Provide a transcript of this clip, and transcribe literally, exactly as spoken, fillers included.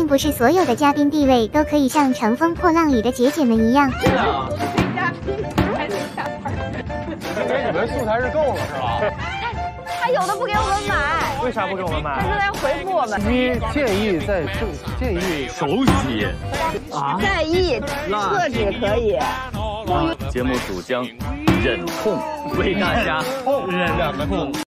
不是所有的嘉宾地位都可以像《乘风破浪》里的姐姐们一样。 嘉宾还得下班。 因为你们素材是够了是吧？ 他有的不给我们买， 为啥不给我们买？ 他说要回复我们。 一建议在正建议手洗啊，在意厕纸可以。 节目组将忍痛为大家忍痛。